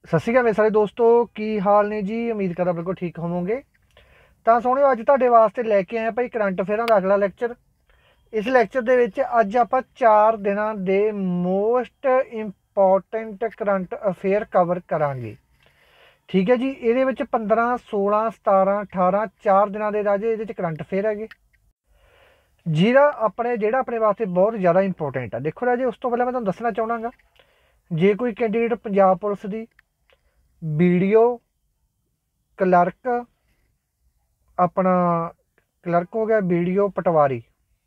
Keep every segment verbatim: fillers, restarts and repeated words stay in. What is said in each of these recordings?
सत श्री अकाल मेरे सारे दोस्तों, की हाल ने जी। उम्मीद करदा बिल्कुल ठीक होवोगे। तो सोहणिओ अज तुहाडे वास्ते लैके आए भाई करंट अफेयरां दा अगला लैक्चर। इस लैक्चर दे विच अज आपां चार दिनां दे most important current affair cover करांगे। ठीक है जी। इहदे विच पंद्रह सोलह सतारह अठारह चार दिनां दे राजे इहदे च करंट अफेयर हैगे, जिहड़ा अपने जिहड़ा अपने वास्ते बहुत ज़्यादा इंपॉर्टेंट है। देखो राजे, उस तो पहले मैं तुहानूं दस्सना चाहणागा, जे कोई कैंडीडेट पंजाब पुलिस दी वीडियो क्लर्क अपना क्लर्क हो गया, वीडियो पटवारी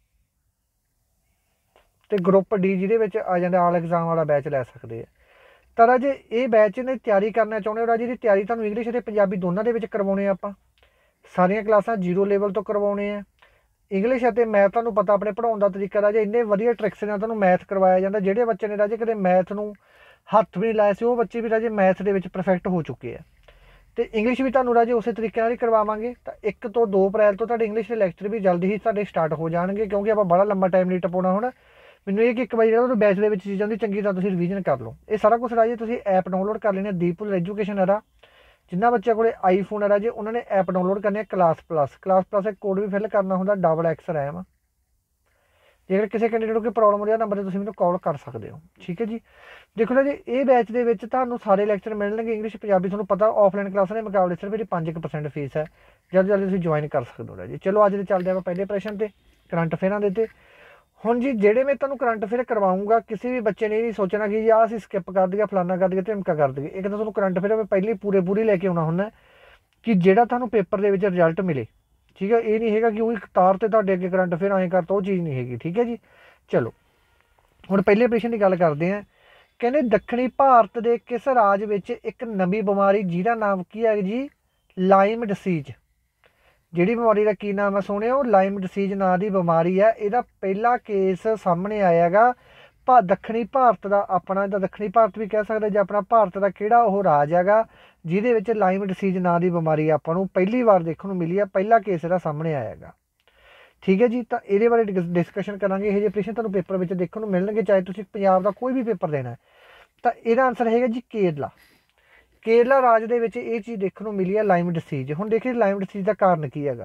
तो ग्रुप डी जिहदे विच आ जांदा आल एग्जाम वाला बैच लै सकते हैं। तो राजे ये बैच ने तैयारी करना चाहुंदे हो राजे, इसदी तैयारी तुहानूं इंग्लिश ते पंजाबी दोनों दे विच करवाउने आपां। सारियां क्लासां जीरो लेवल तो करवाउने आ। इंग्लिश ਅਤੇ मैथ ਤੁਹਾਨੂੰ पता अपने पढ़ाउण ਦਾ तरीका राजे, इन्ने वधिया ट्रिक्स ਨਾਲ ਤੁਹਾਨੂੰ मैथ करवाया जाता। ਜਿਹੜੇ ਬੱਚੇ ने राजे कदे मैथ ਨੂੰ हत्थ भी नहीं लाया सी, ਉਹ ਬੱਚੇ भी राजे मैथ ਦੇ ਵਿੱਚ परफेक्ट हो चुके हैं। तो इंग्लिश भी ਤੁਹਾਨੂੰ राजे उस तरीके ਨਾਲ ਹੀ ਕਰਵਾਵਾਂਗੇ। ਤਾਂ ਇੱਕ ਤੋਂ ਦੋ ਅਪ੍ਰੈਲ ਤੋਂ ਤੁਹਾਡੇ ਇੰਗਲਿਸ਼ ਦੇ ਲੈਕਚਰ ਵੀ ਜਲਦੀ ਹੀ ਤੁਹਾਡੇ ਸਟਾਰਟ ਹੋ ਜਾਣਗੇ, ਕਿਉਂਕਿ ਆਪਾਂ ਬੜਾ ਲੰਮਾ ਟਾਈਮ ਨਹੀਂ ਟਪਾਉਣਾ ਹੁਣ। ਮੈਨੂੰ ਇਹ ਕਿ ਇੱਕ ਵਾਰੀ ਜਿਹੜਾ ਤੁਹਾਨੂੰ ਬੈਚ ਦੇ ਵਿੱਚ ਚੀਜ਼ਾਂ ਦੀ ਚੰਗੀ ਤਰ੍ਹਾਂ ਤੁਸੀਂ ਰਿਵੀਜ਼ਨ ਕਰ ਲਓ। ਇਹ ਸਾਰਾ ਕੁਝ ਰਾਜੇ ਤੁਸੀਂ ਐਪ ਡਾਊਨਲੋਡ ਕਰ ਲੈਣੇ ਦੀਪੁਲ ਐਜੂਕੇਸ਼ਨ ਐਰਾ। जिन्ना बच्चे को आईफोन है राजे उन्होंने ऐप डाउनलोड करनी है क्लास प्लस। क्लास प्लस एक कोड भी फिल करना होंगे डबल एक्स रैम। जेकर किसी कैंडीडेट को प्रॉब्लम हो रही है नंबर तुम मैंने कॉल कर सकते हो। ठीक है जी। देखो ना जी, ये बैच के तू सारे लैक्चर मिलने इंग्लिश पंजाबी। थोड़ा पता ऑफलाइन क्लास के मुकाबले सिर्फ जी पाँच परसेंट फीस है, जल्दी जल्दी तुम ज्वाइन कर सकते हो जी। चलो अज चलते हैं पहले प्रश्न से करंट अफेयर के। हुण जी जेडे मैं तुहानूं करंट अफेयर करवाऊँगा, किसी भी बच्चे ने नहीं सोचना कि यार असीं स्किप कर दिए, फलाना कर दिए, ढिमका कर दिए। एक तो तुहानूं करंट अफेयर पहले पूरे पूरी लैके आउणा हुंदा कि जिहड़ा तुहानूं पेपर दे विच रिजल्ट मिले। ठीक है, ये नहीं है कि वो कतार ते तुहाडे अगे करंट अफेयर आए करता, वो चीज़ नहीं हैगी। ठीक है जी। चलो हुण पहले प्रश्न की गल करते हैं। कहने दक्षिणी भारत के किस राज विच एक नवी बीमारी जिहदा नाम की है जी लाइम डिसीज। जिहड़ी बीमारी का की नाम है सुने हो, लाइम डिसीज नाम की बीमारी है। इसका पहला केस सामने आया गा भा दक्षिणी भारत का अपना दक्षिणी भारत भी कह सकते जो अपना भारत का किहड़ा वो राज हैगा जिहदे विच लाइम डिसीज नाम की बीमारी आपां नूं पहली बार देखने को मिली है। पहला केस इसदा सामने आया गा। ठीक है जी। तो ये बारे डिस्कशन करांगे। यह प्रश्न तुहानूं पेपर में देखने को मिलणगे, चाहे तुसीं पंजाब का कोई भी पेपर देना है। तो इसदा आंसर है जी केरला। केरला राज दे विच ये चीज़ देखने को मिली है लाइम डिसीज। हुण देखिए लाइम डिसीज का कारण की है।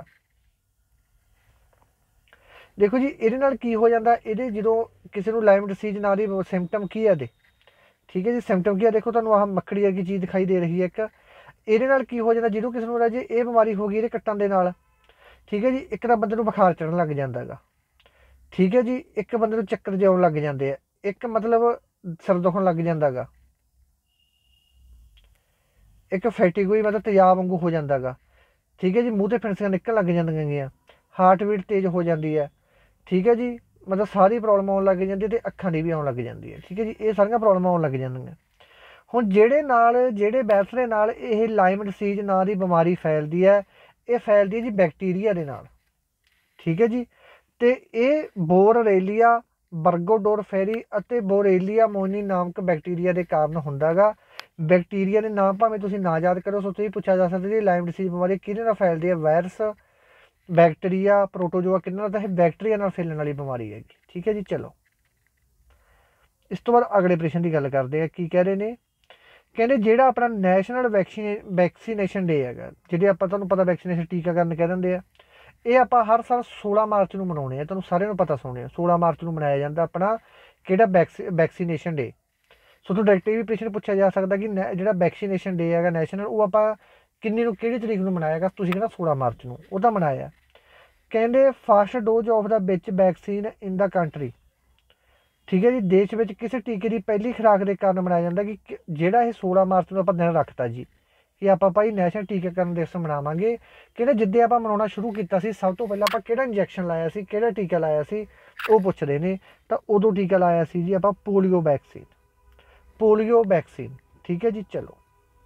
देखो जी ये नाल की हो जाता, ये जो किसी को लाइम डिसीज ना दी सिम्पटम की है दे। ठीक है जी। सिम्पटम की है, देखो तुहानूं आह मक्खड़ी वर्गी चीज़ दिखाई दे रही है एक। ये नाल की हो जाता जो किसी को राजे ये बीमारी हो गई ये कट्टन दे नाल। ठीक है जी। एक तो बंदे नूं बुखार चढ़न लग जाता है। ठीक है जी। एक बंदे नूं चक्कर जे आउण लग जाते हैं, एक मतलब सिर दुखण लग जाता है, एक फैटिग हुई मतलब तेजाब वांगू हो जाता है। ठीक है जी। मूँह ते फिंसियां निकल लग जांदियां, हार्ट बीट तेज हो जाती है। ठीक है जी। मतलब सारी प्रॉब्लम आउण लग जाती है, तो अखां दी भी आउण लग जाती है। ठीक है जी। ये सारियां प्रॉब्लम आउण लग जांदियां। हुण जिहड़े नाल जिहड़े बैक्स दे नाल ये लाइम डिसीज नां दी बीमारी फैलदी है, ये फैलदी है जी बैक्टीरिया दे नाल। ठीक है जी। तो ये बोररेलिया बर्गोडोरफेरी अते बोरेलिया मोनी नामक बैक्टीरिया के कारण हुंदा गा। बैक्टीरिया के नाम भावें तुसीं ना याद करो, सो तुसीं पूछा जा सकता जी लाइम डिसीज बीमारी किहदे नाल फैलदी है। वायरस, बैक्टीरिया, प्रोटोजोआ किन्ना नाल? बैक्टीरिया नाल फैलण वाली बीमारी है। ठीक है जी। चलो इस तो बाद अगले प्रश्न की गल करते हैं। की कह रहे हैं, कहते जिहड़ा अपना नैशनल वैक्सीने वैक्सीनेशन डे है, जिहड़े आपां तुहानूं पता वैक्सीनेशन टीकाकरण कह दिंदे आ, ये आप हर साल सोलह मार्च को मनाने, तुहानूं सारिਆਂ ਨੂੰ पता सुने सोलह मार्च को मनाया जाता अपना किहड़ा वैक्सी वैक्सीनेशन डे। सो तो डायरेक्ट भी प्रश्न पूछा जा सकता कि जो वैक्सीनेशन डे है नैशनल वो आप किन्नी कि तरीक में मनाया गया, तुसीं कहना सोलह मार्च को वह मनाया। कहते फस्ट डोज ऑफ द बिच वैक्सीन इन द कंट्री। ठीक है जी। देश में किसी टीके की पहली खुराक के कारण मनाया जाता कि जोड़ा ये सोलह मार्च को आप दिन रखता जी कि आप भाई नैशनल टीकाकरण दिवस मनावांगे। कहते जिद्दे आप मनाना शुरू किया सब तो पहले आप किहड़ा इंजैक्शन लाया सी, किहड़ा टीका लाया सी, वो पुछदे ने। तो उदों टीका लाया सी जी आप पोलियो वैक्सीन, पोलियो वैक्सीन। ठीक है जी। चलो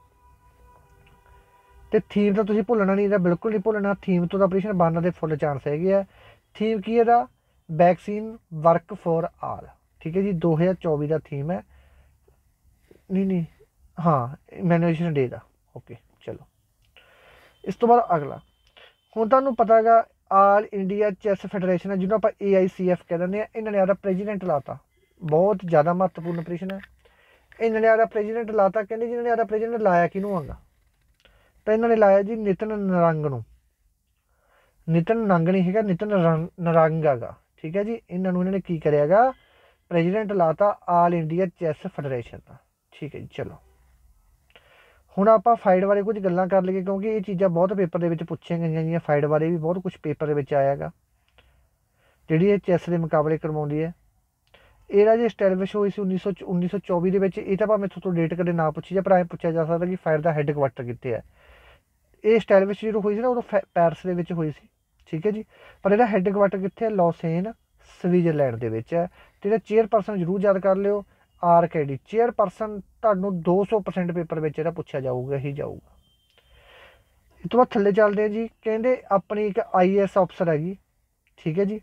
तो थीम तो तुसीं भुलना नहीं, बिल्कुल नहीं भुलना। थीम तो प्रश्न बनने के फुल चांस है। थीम की है वैक्सीन वर्क फॉर आल। ठीक है जी। दो हज़ार चौबीस का थीम है। नहीं नहीं हाँ इम्यूनाइजेशन डे का। ओके चलो इस तो बाद अगला। हुण तुहानूं पता है आल इंडिया चैस फैडरेशन है जिन्होंने आप ए आई सी एफ कह दें, इन्होंने आपका प्रेजिडेंट लाता। बहुत ज़्यादा महत्वपूर्ण प्रश्न है। ਇਹਨਾਂ ਨੇ ਆਦਾ ਪ੍ਰੈਜ਼ੀਡੈਂਟ ਲਾਤਾ। ਕਹਿੰਦੇ ਜੀ ਇਹਨਾਂ ਨੇ ਆਦਾ ਪ੍ਰੈਜ਼ੀਡੈਂਟ ਲਾਇਆ ਕਿਹਨੂੰ ਆਗਾ, ਤਾਂ ਇਹਨਾਂ ਨੇ ਲਾਇਆ ਜੀ ਨਿਤਨ ਨਰੰਗ ਨੂੰ। ਨਿਤਨ ਨੰਗ ਨਹੀਂ ਹੈਗਾ, ਨਿਤਨ ਨਰੰਗ ਹੈਗਾ, ਠੀਕ ਹੈ ਜੀ। ਇਹਨਾਂ ਨੂੰ ਇਹਨਾਂ ਨੇ ਕੀ ਕਰਿਆ ਗਾ, ਪ੍ਰੈਜ਼ੀਡੈਂਟ ਲਾਤਾ ਆਲ ਇੰਡੀਆ ਚੈਸ ਫੈਡਰੇਸ਼ਨ ਦਾ, ਠੀਕ ਹੈ ਜੀ। ਚਲੋ ਹੁਣ ਆਪਾਂ ਫਾਈਡ ਬਾਰੇ ਕੁਝ ਗੱਲਾਂ ਕਰ ਲਈਏ, ਕਿਉਂਕਿ ਇਹ ਚੀਜ਼ਾਂ ਬਹੁਤ ਪੇਪਰ ਦੇ ਵਿੱਚ ਪੁੱਛੀਆਂ ਗਈਆਂ ਗਈਆਂ। ਫਾਈਡ ਬਾਰੇ ਵੀ ਬਹੁਤ ਕੁਛ ਪੇਪਰ ਦੇ ਵਿੱਚ ਆਇਆ ਗਾ, ਜਿਹੜੀ ਇਹ ਚੈਸ ਦੇ ਮੁਕਾਬਲੇ ਕਰਵਾਉਂਦੀ ਹੈ। ਇਹ ਰਾਜੇ ਸਟੈਬਲਿਸ਼ ਹੋਈ ਸੀ ਉੱਨੀ ਸੌ ਉੱਨੀ ਸੌ ਚੌਵੀ ਦੇ ਵਿੱਚ। ਇਹ ਤਾਂ ਭਾਵੇਂ ਤੋਂ ਡੇਟ ਕਦੇ ਨਾ ਪੁੱਛੀ ਜਾ, ਪਰ ਐਂ ਪੁੱਛਿਆ ਜਾ ਸਕਦਾ ਕਿ ਫਾਈਡ ਦਾ ਹੈੱਡ ਕੁਆਟਰ ਕਿੱਥੇ ਹੈ। ਇਹ ਸਟੈਬਲਿਸ਼ ਜਦੋਂ ਹੋਈ ਸੀ ਨਾ ਉਦੋਂ ਪੈਰਿਸ ਦੇ ਵਿੱਚ ਹੋਈ ਸੀ, ਠੀਕ ਹੈ ਜੀ। ਪਰ ਇਹਦਾ ਹੈੱਡ ਕੁਆਟਰ ਕਿੱਥੇ ਹੈ, ਲੌਸੇਨ ਸਵਿਟਜ਼ਰਲੈਂਡ ਦੇ ਵਿੱਚ ਹੈ। ਅਤੇ ਇਹਦਾ ਚੇਅਰਪਰਸਨ ਜ਼ਰੂਰ ਯਾਦ ਕਰ ਲਿਓ, ਆਰ ਕੇ ਡੀ। ਚੇਅਰਪਰਸਨ ਤੁਹਾਨੂੰ ਦੋ ਸੌ ਪਰਸੈਂਟ ਪੇਪਰ ਵਿੱਚ ਇਹਦਾ ਪੁੱਛਿਆ ਜਾਊਗਾ ਹੀ ਜਾਊਗਾ। ਇਸ ਤੋਂ ਬਾਅਦ ਥੱਲੇ ਚੱਲਦੇ ਆ ਜੀ। ਕਹਿੰਦੇ ਆਪਣੀ ਇੱਕ ਆਈ ਏ ਐਸ ਅਫਸਰ ਹੈਗੀ, ਠੀਕ ਹੈ ਜੀ।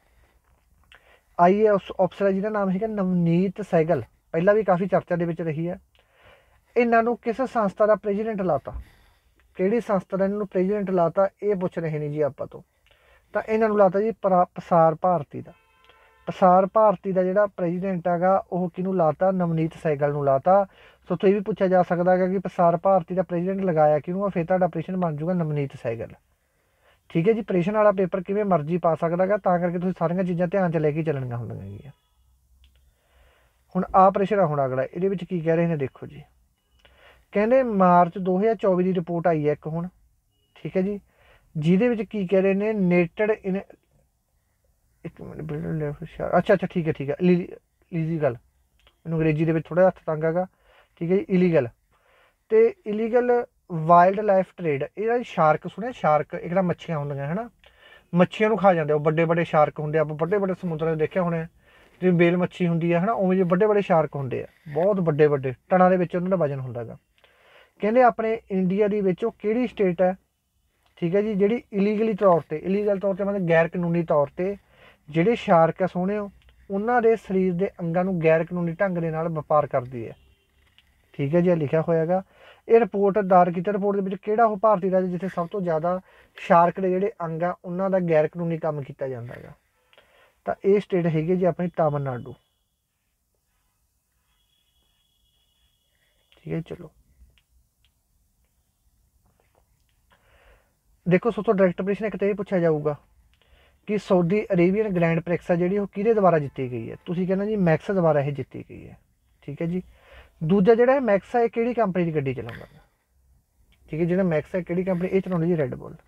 ਆਈ ਏ ਐਸ ਅਫਸਰ ਹੈ ਜਿਹਦਾ ਨਾਮ ਹੈਗਾ ਨਵਨੀਤ ਸਹਿਗਲ, ਪਹਿਲਾਂ ਵੀ ਕਾਫੀ ਚਰਚਾ ਦੇ ਵਿੱਚ ਰਹੀ ਹੈ। ਇਹਨਾਂ ਨੂੰ ਕਿਸ ਸੰਸਥਾ ਦਾ ਪ੍ਰੈਜ਼ੀਡੈਂਟ ਲਾਤਾ, ਕਿਹੜੀ ਸੰਸਥਾ ਦਾ ਇਹਨਾਂ ਨੂੰ ਪ੍ਰੈਜ਼ੀਡੈਂਟ ਲਾਤਾ, ਇਹ ਪੁੱਛ ਰਹੇ ਨੇ ਜੀ ਆਪਾਂ ਤੋਂ। ਤਾਂ ਇਹਨਾਂ ਨੂੰ ਲਾਤਾ ਜੀ ਪ੍ਰਸਾਰ ਭਾਰਤੀ ਦਾ। ਪ੍ਰਸਾਰ ਭਾਰਤੀ ਦਾ ਜਿਹੜਾ ਪ੍ਰੈਜ਼ੀਡੈਂਟ ਹੈਗਾ ਉਹ ਕਿਹਨੂੰ ਲਾਤਾ, ਨਵਨੀਤ ਸਹਿਗਲ ਨੂੰ ਲਾਤਾ। ਸੋ ਤੋਂ ਇਹ ਵੀ ਪੁੱਛਿਆ ਜਾ ਸਕਦਾ ਹੈਗਾ ਕਿ ਪ੍ਰਸਾਰ ਭਾਰਤੀ ਦਾ ਪ੍ਰੈਜ਼ੀਡੈਂਟ ਲਗਾਇਆ ਕਿਹਨੂੰ ਆ, ਫਿਰ ਤੁਹਾਡਾ ਪ੍ਰਸ਼ਨ ਬਣ ਜਾਊਗਾ ਨਵਨੀਤ ਸਹਿਗਲ, ਠੀਕ ਹੈ ਜੀ। ਪ੍ਰਸ਼ਨ ਵਾਲਾ ਪੇਪਰ ਕਿਵੇਂ ਮਰਜ਼ੀ ਪਾ ਸਕਦਾ ਗਾ, ਤਾਂ ਕਰਕੇ ਤੁਸੀਂ ਸਾਰੀਆਂ ਚੀਜ਼ਾਂ ਧਿਆਨ 'ਚ ਲੈ ਕੇ ਚੱਲਣੀਆਂ ਹੁੰਦੀਆਂ ਹੈਗੀਆਂ। ਹੁਣ ਆਹ ਪ੍ਰਸ਼ਨ ਆ ਹੁਣ ਅਗਲਾ, ਇਹਦੇ ਵਿੱਚ ਕੀ ਕਹਿ ਰਹੇ ਨੇ ਦੇਖੋ ਜੀ। ਕਹਿੰਦੇ ਮਾਰਚ ਦੋ ਹਜ਼ਾਰ ਚੌਵੀ ਦੀ ਰਿਪੋਰਟ ਆਈ ਹੈ ਇੱਕ ਹੁਣ, ਠੀਕ ਹੈ ਜੀ, ਜਿਹਦੇ ਵਿੱਚ ਕੀ ਕਹਿ ਰਹੇ ਨੇ, ਨੇਟਡ ਇਨ ਇੱਕ ਮਿੰਟ ਅੱਛਾ ਅੱਛਾ ਠੀਕ ਹੈ ਠੀਕ ਹੈ ਇਲੀਗਲ, ਮੈਨੂੰ ਅੰਗਰੇਜ਼ੀ ਦੇ ਵਿੱਚ ਥੋੜ੍ਹਾ ਹੱਥ ਤੰਗ ਹੈਗਾ, ਠੀਕ ਹੈ ਜੀ। ਇਲੀਗਲ ਅਤੇ ਇਲੀਗਲ ਵਾਈਲਡ ਲਾਈਫ ਟਰੇਡ। ਇਹਦਾ ਸ਼ਾਰਕ ਸੁਣਿਆ, ਸ਼ਾਰਕ ਇੱਕ ਤਾਂ ਮੱਛੀਆਂ ਹੁੰਦੀਆਂ ਹੈ ਨਾ, ਮੱਛੀਆਂ ਨੂੰ ਖਾ ਜਾਂਦੇ, ਉਹ ਵੱਡੇ ਵੱਡੇ ਸ਼ਾਰਕ ਹੁੰਦੇ ਆ, ਆਪਾਂ ਵੱਡੇ ਵੱਡੇ ਸਮੁੰਦਰਾਂ 'ਚ ਦੇਖਿਆ ਹੋਣੇ, ਜਿਵੇਂ ਬੇਲ ਮੱਛੀ ਹੁੰਦੀ ਹੈ ਹੈ ਨਾ, ਉਵੇਂ ਜਿਹੇ ਵੱਡੇ ਵੱਡੇ ਸ਼ਾਰਕ ਹੁੰਦੇ ਆ, ਬਹੁਤ ਵੱਡੇ ਵੱਡੇ ਟਨਾਂ ਦੇ ਵਿੱਚ ਉਹਨਾਂ ਦਾ ਵਜ਼ਨ ਹੁੰਦਾ ਗਾ। ਕਹਿੰਦੇ ਆਪਣੇ ਇੰਡੀਆ ਦੇ ਵਿੱਚ ਉਹ ਕਿਹੜੀ ਸਟੇਟ ਹੈ, ਠੀਕ ਹੈ ਜੀ, ਜਿਹੜੀ ਇਲੀਗਲੀ ਤੌਰ 'ਤੇ, ਇਲੀਗਲ ਤੌਰ 'ਤੇ ਮਤਲਬ ਗੈਰ ਕਾਨੂੰਨੀ ਤੌਰ 'ਤੇ ਜਿਹੜੇ ਸ਼ਾਰਕ ਆ ਸੋਹਣੇ ਹੋ, ਉਹਨਾਂ ਦੇ ਸਰੀਰ ਦੇ ਅੰਗਾਂ ਨੂੰ ਗੈਰ ਕਾਨੂੰਨੀ ਢੰਗ ਦੇ ਨਾਲ ਵਪਾਰ ਕਰਦੀ ਹੈ, ਠੀਕ ਹੈ ਜੀ। ਇਹ ਲਿਖਿਆ ਹੋਇਆ ਗਾ। ਇਹ ਰਿਪੋਰਟ ਦਾਇਰ ਕੀਤੀ ਰਿਪੋਰਟ ਦੇ ਵਿੱਚ ਕਿਹੜਾ ਉਹ ਭਾਰਤੀ ਰਾਜ ਜਿੱਥੇ ਸਭ ਤੋਂ ਜ਼ਿਆਦਾ ਸ਼ਾਰਕ ਦੇ ਜਿਹੜੇ ਅੰਗ ਆ ਉਹਨਾਂ ਦਾ ਗੈਰ ਕਾਨੂੰਨੀ ਕੰਮ ਕੀਤਾ ਜਾਂਦਾ ਹੈਗਾ, ਤਾਂ ਇਹ ਸਟੇਟ ਹੈਗੀ ਜੀ ਆਪਣੀ ਤਾਮਿਲਨਾਡੂ, ਠੀਕ ਹੈ। ਚਲੋ ਦੇਖੋ ਸਭ ਤੋਂ ਡਾਇਰੈਕਟ ਪ੍ਰਸ਼ਨ ਇੱਕ ਤਾਂ ਇਹ ਪੁੱਛਿਆ ਜਾਊਗਾ ਕਿ ਸਾਊਦੀ ਅਰੇਬੀਅਨ ਗ੍ਰੈਂਡ ਪ੍ਰਿਕਸ ਆ ਜਿਹੜੀ ਉਹ ਕਿਹਦੇ ਦੁਆਰਾ ਜਿੱਤੀ ਗਈ ਹੈ, ਤੁਸੀਂ ਕਹਿੰਦੇ ਜੀ ਮੈਕਸ ਦੁਆਰਾ ਇਹ ਜਿੱਤੀ ਗਈ ਹੈ, ਠੀਕ ਹੈ ਜੀ। ਦੂਜਾ ਜਿਹੜਾ ਮੈਕਸ ਹੈ ਇਹ ਕਿਹੜੀ ਕੰਪਨੀ ਦੀ ਗੱਡੀ ਚਲਾਉਂਦਾ, ਠੀਕ ਹੈ। ਜਿਹੜਾ ਮੈਕਸ ਹੈ ਕਿਹੜੀ ਕੰਪਨੀ, ਇਹ ਚਲਾਉਂਦੀ ਜੀ ਰੈੱਡ ਬੁੱਲ।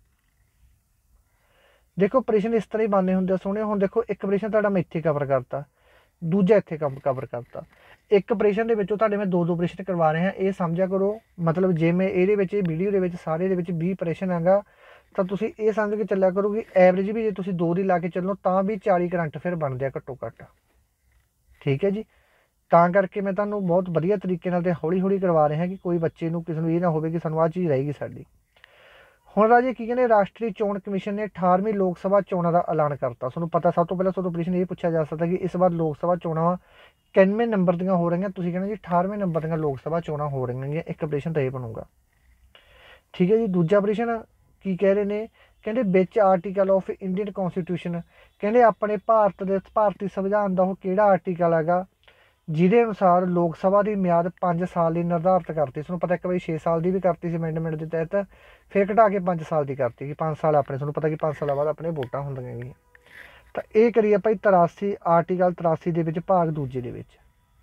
ਦੇਖੋ ਪ੍ਰਸ਼ਨ ਇਸ ਤਰ੍ਹਾਂ ਹੀ ਬਣਨੇ ਹੁੰਦੇ ਆ ਸੋਹਣੇ। ਹੁਣ ਦੇਖੋ ਇੱਕ ਪ੍ਰਸ਼ਨ ਤੁਹਾਡਾ ਮੈਂ ਇੱਥੇ ਕਵਰ ਕਰਤਾ, ਦੂਜਾ ਇੱਥੇ ਕੰਮ ਕਵਰ ਕਰਤਾ। ਇੱਕ ਪ੍ਰਸ਼ਨ ਦੇ ਵਿੱਚੋਂ ਤੁਹਾਡੇ ਮੈਂ ਦੋ ਦੋ ਪ੍ਰਸ਼ਨ ਕਰਵਾ ਰਹੇ ਹਾਂ, ਇਹ ਸਮਝਿਆ ਕਰੋ। ਮਤਲਬ ਜੇ ਮੈਂ ਇਹਦੇ ਵਿੱਚ ਇਹ ਵੀਡੀਓ ਦੇ ਵਿੱਚ ਸਾਰੇ ਦੇ ਵਿੱਚ ਵੀਹ ਪ੍ਰਸ਼ਨ ਹੈਗਾ, ਤਾਂ ਤੁਸੀਂ ਇਹ ਸਮਝ ਕੇ ਚੱਲਿਆ ਕਰੋ ਕਿ ਐਵਰੇਜ ਵੀ ਜੇ ਤੁਸੀਂ ਦੋ ਦੀ ਲਾ ਕੇ ਚੱਲੋ ਤਾਂ ਵੀ ਚਾਲੀ ਕਰੰਟ ਫਿਰ ਬਣਦੇ ਆ ਘੱਟੋ ਘੱਟ, ਠੀਕ ਹੈ ਜੀ। ਤਾਂ ਕਰਕੇ ਮੈਂ ਤੁਹਾਨੂੰ ਬਹੁਤ ਵਧੀਆ ਤਰੀਕੇ ਨਾਲ ਅਤੇ ਹੌਲੀ ਹੌਲੀ ਕਰਵਾ ਰਿਹਾ ਕਿ ਕੋਈ ਬੱਚੇ ਨੂੰ ਕਿਸੇ ਨੂੰ ਇਹ ਨਾ ਹੋਵੇ ਕਿ ਸਾਨੂੰ ਆਹ ਚੀਜ਼ ਰਹੇਗੀ ਸਾਡੀ। ਹੁਣ ਰਾਜੇ ਕੀ ਕਹਿੰਦੇ, ਰਾਸ਼ਟਰੀ ਚੋਣ ਕਮਿਸ਼ਨ ਨੇ ਅਠਾਰਵੀਂ ਲੋਕ ਸਭਾ ਚੋਣਾਂ ਦਾ ਐਲਾਨ ਕਰਤਾ। ਤੁਹਾਨੂੰ ਪਤਾ ਸਭ ਤੋਂ ਪਹਿਲਾਂ ਤੁਹਾਨੂੰ ਪ੍ਰਸ਼ਨ ਇਹ ਪੁੱਛਿਆ ਜਾ ਸਕਦਾ ਕਿ ਇਸ ਵਾਰ ਲੋਕ ਸਭਾ ਚੋਣਾਂ ਕਿੰਨਵੇਂ ਨੰਬਰ ਦੀਆਂ ਹੋ ਰਹੀਆਂ, ਤੁਸੀਂ ਕਹਿੰਦੇ ਜੀ ਅਠਾਰਵੇਂ ਨੰਬਰ ਦੀਆਂ ਲੋਕ ਸਭਾ ਚੋਣਾਂ ਹੋ ਰਹੀਆਂ ਗੀਆਂ। ਇੱਕ ਪ੍ਰਸ਼ਨ ਤਾਂ ਇਹ ਬਣੂਗਾ, ਠੀਕ ਹੈ ਜੀ। ਦੂਜਾ ਪ੍ਰਸ਼ਨ ਕੀ ਕਹਿ ਰਹੇ ਨੇ, ਕਹਿੰਦੇ ਵਿੱਚ ਆਰਟੀਕਲ ਆਫ ਇੰਡੀਅਨ ਕੌਂਸਟੀਟਿਊਸ਼ਨ, ਕਹਿੰਦੇ ਆਪਣੇ ਭਾਰਤ ਦੇ ਭਾਰਤੀ ਸੰਵਿਧਾਨ ਦਾ ਉਹ ਕਿਹੜਾ ਆਰਟੀਕਲ ਹੈਗਾ ਜਿਹਦੇ ਅਨੁਸਾਰ ਲੋਕ ਸਭਾ ਦੀ ਮਿਆਦ ਪੰਜ ਸਾਲ ਦੀ ਨਿਰਧਾਰਿਤ ਕਰਤੀ। ਤੁਹਾਨੂੰ ਪਤਾ ਇੱਕ ਵਾਰੀ ਛੇ ਸਾਲ ਦੀ ਵੀ ਕਰਤੀ ਸੀ ਅਮੈਂਡਮੈਂਟ ਦੇ ਤਹਿਤ, ਫਿਰ ਘਟਾ ਕੇ ਪੰਜ ਸਾਲ ਦੀ ਕਰਤੀ ਕਿ ਪੰਜ ਸਾਲ ਆਪਣੇ, ਤੁਹਾਨੂੰ ਪਤਾ ਕਿ ਪੰਜ ਸਾਲਾਂ ਬਾਅਦ ਆਪਣੇ ਵੋਟਾਂ ਹੁੰਦੀਆਂ ਹੈਗੀਆਂ। ਤਾਂ ਇਹ ਕਰੀਏ ਭਾਈ ਤਰਾਸੀ, ਆਰਟੀਕਲ ਤਰਾਸੀ ਦੇ ਵਿੱਚ ਭਾਗ ਦੂਜੇ ਦੇ ਵਿੱਚ,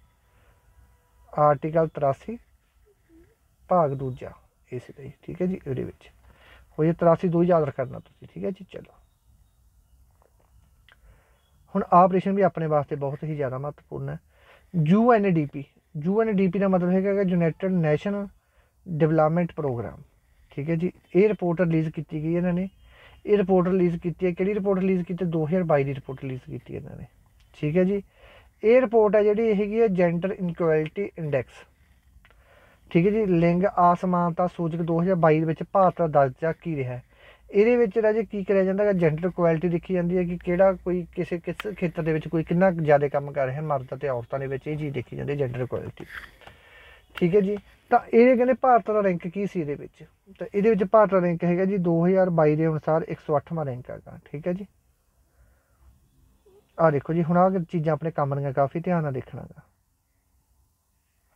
ਆਰਟੀਕਲ ਤਰਾਸੀ ਭਾਗ ਦੂਜਾ ਇਸ ਲਈ, ਠੀਕ ਹੈ ਜੀ। ਇਹਦੇ ਵਿੱਚ ਹੋਈ ਤਰਾਸੀ ਦੋ ਯਾਦ ਰੱਖਣਾ ਤੁਸੀਂ, ਠੀਕ ਹੈ ਜੀ। ਚਲੋ ਹੁਣ ਆਹ ਪ੍ਰਸ਼ਨ ਵੀ ਆਪਣੇ ਵਾਸਤੇ ਬਹੁਤ ਹੀ ਜ਼ਿਆਦਾ ਮਹੱਤਵਪੂਰਨ ਹੈ। U N D P, U N D P ਦਾ ਮਤਲਬ ਹੈਗਾ ਯੂਨਾਈਟਿਡ ਨੈਸ਼ਨ ਡਿਵੈਲਪਮੈਂਟ ਪ੍ਰੋਗਰਾਮ, ਠੀਕ ਹੈ ਜੀ। ਇਹ ਰਿਪੋਰਟ ਰਿਲੀਜ਼ ਕੀਤੀ ਗਈ ਇਹਨਾਂ ਨੇ, ਇਹ ਰਿਪੋਰਟ ਰਿਲੀਜ਼ ਕੀਤੀ ਹੈ, ਕਿਹੜੀ ਰਿਪੋਰਟ ਰਿਲੀਜ਼ ਕੀਤੀ, ਦੋ ਹਜ਼ਾਰ ਬਾਈ ਦੀ ਰਿਪੋਰਟ ਰਿਲੀਜ਼ ਕੀਤੀ ਇਹਨਾਂ ਨੇ, ਠੀਕ ਹੈ ਜੀ। ਇਹ ਰਿਪੋਰਟ ਹੈ ਜਿਹੜੀ ਹੈਗੀ ਹੈ ਜੈਂਡਰ ਇਨਕੁਐਲਿਟੀ ਇੰਡੈਕਸ, ਠੀਕ ਹੈ ਜੀ। ਲਿੰਗ ਅਸਮਾਨਤਾ ਸੂਚਕ ਦੋ ਹਜ਼ਾਰ ਬਾਈ ਦੇ ਵਿੱਚ ਭਾਰਤ ਦਾ ਦਰਜਾ ਕੀ ਰਿਹਾ। ਇਹਦੇ ਵਿੱਚ ਰਾਜੇ ਕੀ ਕਰਿਆ ਜਾਂਦਾ ਹੈ, ਜੈਂਡਰ ਇਕੁਐਲਿਟੀ ਦੇਖੀ ਜਾਂਦੀ ਹੈ ਕਿ ਕਿਹੜਾ ਕੋਈ ਕਿਸੇ ਕਿਸ ਖੇਤਰ ਦੇ ਵਿੱਚ ਕੋਈ ਕਿੰਨਾ ਜ਼ਿਆਦਾ ਕੰਮ ਕਰ ਰਿਹਾ ਮਰਦ ਅਤੇ ਔਰਤਾਂ ਦੇ ਵਿੱਚ, ਇਹ ਚੀਜ਼ ਦੇਖੀ ਜਾਂਦੀ ਹੈ ਜੈਂਡਰ ਇਕੁਐਲਿਟੀ, ਠੀਕ ਹੈ ਜੀ। ਤਾਂ ਇਹ ਕਹਿੰਦੇ ਭਾਰਤ ਦਾ ਰੈਂਕ ਕੀ ਸੀ ਇਹਦੇ ਵਿੱਚ, ਤਾਂ ਇਹਦੇ ਵਿੱਚ ਭਾਰਤ ਦਾ ਰੈਂਕ ਹੈਗਾ ਜੀ ਦੋ ਹਜ਼ਾਰ ਬਾਈ ਦੇ ਅਨੁਸਾਰ ਇੱਕ ਸੌ ਅੱਠਵਾਂ ਰੈਂਕ ਹੈਗਾ, ਠੀਕ ਹੈ ਜੀ। ਆਹ ਦੇਖੋ ਜੀ, ਹੁਣ ਆਹ ਚੀਜ਼ਾਂ ਆਪਣੇ ਕੰਮ ਦੀਆਂ ਕਾਫੀ ਧਿਆਨ ਨਾਲ ਦੇਖਣਾ ਗਾ।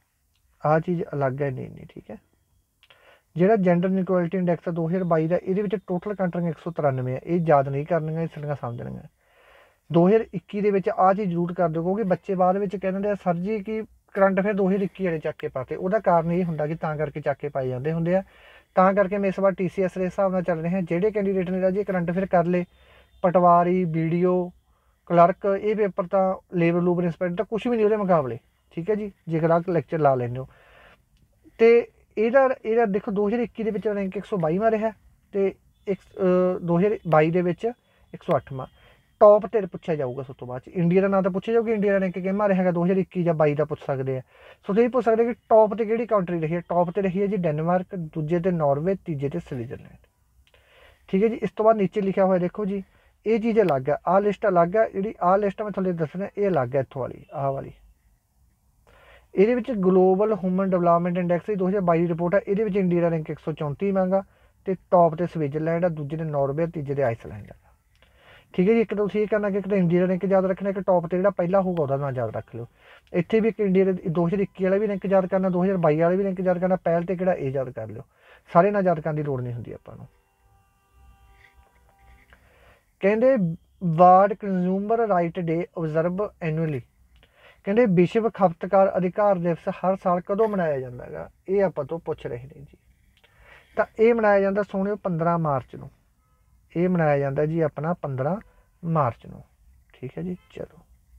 आह चीज़ अलग है नहीं नहीं ठीक है। ਜਿਹੜਾ ਜੈਂਡਰ ਇਨਕੁਐਲਿਟੀ ਇੰਡੈਕਸ ਦੋ ਹਜ਼ਾਰ ਬਾਈ ਦਾ ਇਹਦੇ ਵਿੱਚ ਟੋਟਲ ਕੰਟਰੀਆਂ ਇੱਕ ਸੌ ਤਰਾਨਵੇਂ ਹੈ। ਇਹ ਯਾਦ ਨਹੀਂ ਕਰਨੀਆਂ, ਇਸ ਲਈ ਸਮਝਣੀਆਂ। ਦੋ ਹਜ਼ਾਰ ਇੱਕੀ ਦੇ ਵਿੱਚ ਆਹ ਚੀਜ਼ ਜ਼ਰੂਰ ਕਰ ਦਿਓ, ਕਿਉਂਕਿ ਬੱਚੇ ਬਾਅਦ ਵਿੱਚ ਕਹਿੰਦੇ ਆ ਸਰ ਜੀ ਕਿ ਕਰੰਟ ਅਫੇਅਰ ਦੋ ਹਜ਼ਾਰ ਇੱਕੀ ਵਾਲੇ ਚੱਕ ਕੇ ਪਾਤੇ। ਉਹਦਾ ਕਾਰਨ ਇਹ ਹੁੰਦਾ ਕਿ ਤਾਂ ਕਰਕੇ ਚੱਕ ਕੇ ਪਾਏ ਜਾਂਦੇ ਹੁੰਦੇ ਆ। ਤਾਂ ਕਰਕੇ ਮੈਂ ਇਸ ਵਾਰ ਟੀ ਸੀ ਐਸ ਦੇ ਹਿਸਾਬ ਨਾਲ ਚੱਲ ਰਹੇ ਹਾਂ। ਜਿਹੜੇ ਕੈਂਡੀਡੇਟ ਨੇ ਰਾਜੀ ਕਰੰਟ ਅਫੇਅਰ ਕਰ ਲਏ, patwari, B D O, clerk, ਇਹ ਪੇਪਰ ਤਾਂ ਲੇਬਰ ਲੂਬਰ ਇੰਸਪੈਕਟਰ ਤਾਂ ਕੁਛ ਵੀ ਨਹੀਂ ਉਹਦੇ ਮੁਕਾਬਲੇ, ਠੀਕ ਹੈ ਜੀ, ਜੇਕਰ ਆਹ ਲੈਕਚਰ ਲਾ ਲੈਂਦੇ ਹੋ। ਅਤੇ ਇਹਦਾ ਇਹਦਾ ਦੇਖੋ ਦੋ ਹਜ਼ਾਰ ਇੱਕੀ ਦੇ ਵਿੱਚ ਰੈਂਕ ਇੱਕ ਸੌ ਬਾਈਵਾਂ ਰਿਹਾ ਅਤੇ ਇੱਕ ਦੋ ਹਜ਼ਾਰ ਬਾਈ ਦੇ ਵਿੱਚ ਇੱਕ ਸੌ ਅੱਠਵਾਂ। ਟੌਪ 'ਤੇ ਪੁੱਛਿਆ ਜਾਊਗਾ ਸਭ ਤੋਂ ਬਾਅਦ 'ਚ। ਇੰਡੀਆ ਦਾ ਨਾਂ ਤਾਂ ਪੁੱਛਿਆ ਜਾਊਗਾ, ਇੰਡੀਆ ਦਾ ਰੈਂਕ ਕਿੰਨਾ ਰਿਹਾ ਹੈਗਾ ਦੋ ਹਜ਼ਾਰ ਇੱਕੀ ਜਾਂ ਬਾਈ ਦਾ ਪੁੱਛ ਸਕਦੇ ਆ। ਸੋ ਤੁਸੀਂ ਪੁੱਛ ਸਕਦੇ ਕਿ ਟੌਪ 'ਤੇ ਕਿਹੜੀ ਕੰਟਰੀ ਰਹੀ ਹੈ। ਟੌਪ 'ਤੇ ਰਹੀ ਹੈ ਜੀ ਡੈਨਮਾਰਕ, ਦੂਜੇ 'ਤੇ ਨਾਰਵੇ, ਤੀਜੇ 'ਤੇ ਸਵਿਟਜ਼ਰਲੈਂਡ, ਠੀਕ ਹੈ ਜੀ। ਇਸ ਤੋਂ ਬਾਅਦ ਨੀਚੇ ਲਿਖਿਆ ਹੋਇਆ ਦੇਖੋ ਜੀ, ਇਹ ਚੀਜ਼ ਅਲੱਗ ਹੈ, ਆਹ ਲਿਸਟ ਅਲੱਗ ਹੈ। ਜਿਹੜੀ ਆਹ ਲਿਸਟ ਮੈਂ ਤੁਹਾਨੂੰ ਦੱਸਣਾ ਇਹ ਅਲੱਗ ਹੈ ਇੱਥੋਂ ਵਾਲੀ, ਆਹ ਵਾਲੀ। ਇਹਦੇ ਵਿੱਚ ਗਲੋਬਲ ਹਿਊਮਨ ਡਿਵੈਲਪਮੈਂਟ ਇੰਡੈਕਸ ਦੀ ਦੋ ਹਜ਼ਾਰ ਬਾਈ ਦੀ ਰਿਪੋਰਟ ਹੈ। ਇਹਦੇ ਵਿੱਚ ਇੰਡੀਆ ਦਾ ਰੈਂਕ ਇੱਕ ਸੌ ਚੌਂਤੀ ਮੰਗਾ ਅਤੇ ਟੌਪ 'ਤੇ ਸਵਿਟਜ਼ਰਲੈਂਡ ਆ, ਦੂਜੇ 'ਤੇ ਨਾਰਵੇ, ਤੀਜੇ 'ਤੇ ਆਈਸਲੈਂਡ ਆ, ਠੀਕ ਹੈ ਜੀ। ਇੱਕ ਤਾਂ ਤੁਸੀਂ ਇਹ ਕਰਨਾ ਕਿ ਇੱਕ ਤਾਂ ਇੰਡੀਆ ਦਾ ਰੈਂਕ ਯਾਦ ਰੱਖਣਾ, ਇੱਕ ਟੌਪ 'ਤੇ ਜਿਹੜਾ ਪਹਿਲਾ ਹੋਊਗਾ ਉਹਦਾ ਨਾਂ ਯਾਦ ਰੱਖ ਲਿਓ। ਇੱਥੇ ਵੀ ਇੱਕ ਇੰਡੀਆ ਦੇ ਦੋ ਹਜ਼ਾਰ ਇੱਕੀ ਵਾਲਾ ਵੀ ਰੈਂਕ ਯਾਦ ਕਰਨਾ, ਦੋ ਹਜ਼ਾਰ ਬਾਈ ਵਾਲਾ ਵੀ ਰੈਂਕ ਯਾਦ ਕਰਨਾ, ਪਹਿਲ 'ਤੇ ਕਿਹੜਾ ਇਹ ਯਾਦ ਕਰ ਲਿਓ। ਸਾਰੇ ਨਾਂ ਯਾਦ ਕਰਨ ਦੀ ਲੋੜ ਨਹੀਂ ਹੁੰਦੀ ਆਪਾਂ ਨੂੰ। ਕਹਿੰਦੇ world consumer right day observe annually. ਕਹਿੰਦੇ ਵਿਸ਼ਵ ਖਪਤਕਾਰ ਅਧਿਕਾਰ ਦਿਵਸ ਹਰ ਸਾਲ ਕਦੋਂ ਮਨਾਇਆ ਜਾਂਦਾ ਹੈਗਾ, ਇਹ ਆਪਾਂ ਤੋਂ ਪੁੱਛ ਰਹੇ ਨੇ ਜੀ। ਤਾਂ ਇਹ ਮਨਾਇਆ ਜਾਂਦਾ ਸੋਹਣਿਓ ਪੰਦਰਾਂ ਮਾਰਚ ਨੂੰ। ਇਹ ਮਨਾਇਆ ਜਾਂਦਾ ਜੀ ਆਪਣਾ ਪੰਦਰਾਂ ਮਾਰਚ ਨੂੰ, ਠੀਕ ਹੈ ਜੀ। ਚਲੋ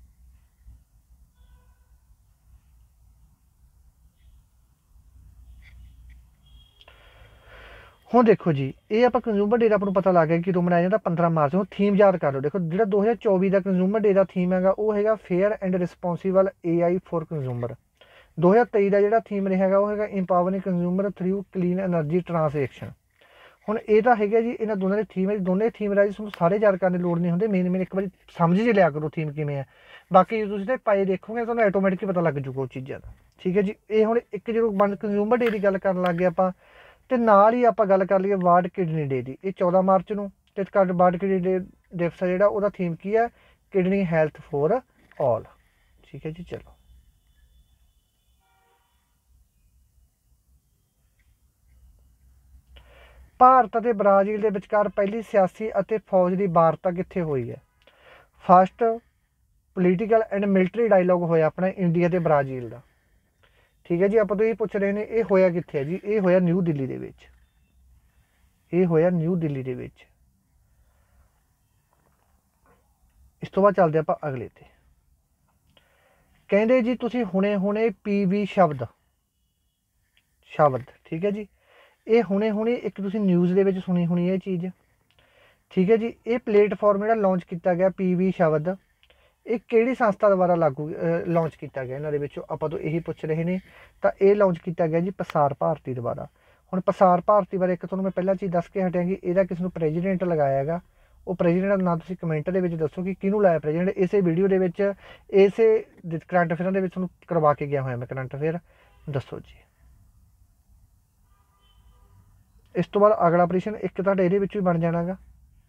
ਹੁਣ ਦੇਖੋ ਜੀ, ਇਹ ਆਪਾਂ ਕੰਜ਼ਿਊਮਰ ਡੇ ਦਾ ਆਪਾਂ ਨੂੰ ਪਤਾ ਲੱਗ ਗਿਆ ਕਿ ਕਦੋਂ ਮਨਾਇਆ ਜਾਂਦਾ, ਪੰਦਰਾਂ ਮਾਰਚ ਨੂੰ। ਥੀਮ ਯਾਦ ਕਰ ਲਓ। ਦੇਖੋ ਜਿਹੜਾ ਦੋ ਹਜ਼ਾਰ ਚੌਵੀ ਦਾ ਕੰਜ਼ਿਊਮਰ ਡੇ ਦਾ ਥੀਮ ਹੈਗਾ ਉਹ ਹੈਗਾ fair and responsible A I for consumer. ਦੋ ਹਜ਼ਾਰ ਤੇਈ ਦਾ ਜਿਹੜਾ ਥੀਮ ਰਿਹਾ ਹੈਗਾ ਉਹ ਹੈਗਾ empowering consumer through clean energy transaction. ਹੁਣ ਇਹ ਤਾਂ ਹੈਗਾ ਜੀ ਇਹਨਾਂ ਦੋਨਾਂ ਦੇ ਥੀਮ ਹੈ, ਦੋਨੇ ਥੀਮ ਰਾਜੀ ਤੁਹਾਨੂੰ ਸਾਰੇ ਯਾਦ ਕਰਨ ਦੀ ਲੋੜ ਨਹੀਂ ਹੁੰਦੀ। ਮੇਨ ਮੇਨ ਇੱਕ ਵਾਰੀ ਸਮਝ ਜੇ ਲਿਆ ਕਰੋ ਥੀਮ ਕਿਵੇਂ ਹੈ। ਬਾਕੀ ਜੇ ਤੁਸੀਂ ਤਾਂ ਪਾਏ ਦੇਖੋਗੇ ਤੁਹਾਨੂੰ ਆਟੋਮੈਟਿਕਲੀ ਪਤਾ ਲੱਗ ਜੂਗਾ ਉਹ ਚੀਜ਼ਾਂ ਦਾ, ਠੀਕ ਹੈ ਜੀ। ਇਹ ਹੁਣ ਇੱਕ ਜਦੋਂ ਬੰਦ ਕੰਜ਼ਿਊਮਰ ਡੇ ਦੀ ਗੱਲ ਕਰਨ ਲੱਗ ਗਏ ਆਪਾਂ, ਅਤੇ ਨਾਲ ਹੀ ਆਪਾਂ ਗੱਲ ਕਰ ਲਈਏ ਵਰਲਡ ਕਿਡਨੀ ਡੇ ਦੀ। ਇਹ ਚੌਦਾਂ ਮਾਰਚ ਨੂੰ ਅਤੇ ਵਰਲਡ ਕਿਡਨੀ ਡੇ ਦਿਵਸ ਆ ਜਿਹੜਾ ਉਹਦਾ ਥੀਮ ਕੀ ਹੈ, ਕਿਡਨੀ ਹੈਲਥ ਫੋਰ ਆਲ, ਠੀਕ ਹੈ ਜੀ। ਚਲੋ ਭਾਰਤ ਅਤੇ ਬ੍ਰਾਜ਼ੀਲ ਦੇ ਵਿਚਕਾਰ ਪਹਿਲੀ ਸਿਆਸੀ ਅਤੇ ਫੌਜ ਦੀ ਵਾਰਤਾ ਕਿੱਥੇ ਹੋਈ ਹੈ? First political and military dialogue ਹੋਇਆ ਆਪਣਾ ਇੰਡੀਆ ਅਤੇ ਬ੍ਰਾਜ਼ੀਲ ਦਾ, ਠੀਕ ਹੈ ਜੀ। ਆਪਾਂ ਤੋਂ ਇਹ ਪੁੱਛ ਰਹੇ ਨੇ ਇਹ ਹੋਇਆ ਕਿੱਥੇ ਹੈ ਜੀ? ਇਹ ਹੋਇਆ ਨਿਊ ਦਿੱਲੀ ਦੇ ਵਿੱਚ। ਇਹ ਹੋਇਆ ਨਿਊ ਦਿੱਲੀ ਦੇ ਵਿੱਚ। ਇਸ ਤੋਂ ਬਾਅਦ ਚੱਲਦੇ ਆਪਾਂ ਅਗਲੇ 'ਤੇ। ਕਹਿੰਦੇ ਜੀ ਤੁਸੀਂ ਹੁਣੇ ਹੁਣੇ ਪੀ ਵੀ ਸ਼ਬਦ ਸ਼ਬਦ ਠੀਕ ਹੈ ਜੀ, ਇਹ ਹੁਣੇ ਹੁਣੇ ਇੱਕ ਤੁਸੀਂ ਨਿਊਜ਼ ਦੇ ਵਿੱਚ ਸੁਣੀ ਹੋਣੀ ਇਹ ਚੀਜ਼, ਠੀਕ ਹੈ ਜੀ। ਇਹ ਪਲੇਟਫਾਰਮ ਜਿਹੜਾ ਲਾਂਚ ਕੀਤਾ ਗਿਆ ਪੀ ਵੀ ਸ਼ਬਦ, ਇਹ ਕਿਹੜੀ ਸੰਸਥਾ ਦੁਆਰਾ ਲਾਗੂ ਲਾਂਚ ਕੀਤਾ ਗਿਆ? ਇਹਨਾਂ ਦੇ ਵਿੱਚੋਂ ਆਪਾਂ ਤੋਂ ਇਹੀ ਪੁੱਛ ਰਹੇ ਨੇ। ਤਾਂ ਇਹ ਲਾਂਚ ਕੀਤਾ ਗਿਆ ਜੀ ਪ੍ਰਸਾਰ ਭਾਰਤੀ ਦੁਆਰਾ। ਹੁਣ ਪ੍ਰਸਾਰ ਭਾਰਤੀ ਬਾਰੇ ਇੱਕ ਤੁਹਾਨੂੰ ਮੈਂ ਪਹਿਲਾਂ ਚੀਜ਼ ਦੱਸ ਕੇ ਹਟਿਆ ਕਿ ਇਹਦਾ ਕਿਸ ਨੂੰ ਪ੍ਰੈਜ਼ੀਡੈਂਟ ਲਗਾਇਆ ਹੈਗਾ। ਉਹ ਪ੍ਰੈਜ਼ੀਡੈਂਟ ਨਾਲ ਤੁਸੀਂ ਕਮੈਂਟ ਦੇ ਵਿੱਚ ਦੱਸੋ ਕਿ ਕਿਹਨੂੰ ਲਾਇਆ ਪ੍ਰੈਜ਼ੀਡੈਂਟ। ਇਸੇ ਵੀਡੀਓ ਦੇ ਵਿੱਚ ਇਸੇ ਕਰੰਟ ਅਫੇਅਰਾਂ ਦੇ ਵਿੱਚ ਤੁਹਾਨੂੰ ਕਰਵਾ ਕੇ ਗਿਆ ਹੋਇਆ ਮੈਂ ਕਰੰਟ ਅਫੇਅਰ, ਦੱਸੋ ਜੀ। ਇਸ ਤੋਂ ਬਾਅਦ ਅਗਲਾ ਪ੍ਰਸ਼ਨ ਇੱਕ ਤੁਹਾਡਾ ਇਹਦੇ ਵਿੱਚ ਵੀ ਬਣ ਜਾਣਾ ਗਾ।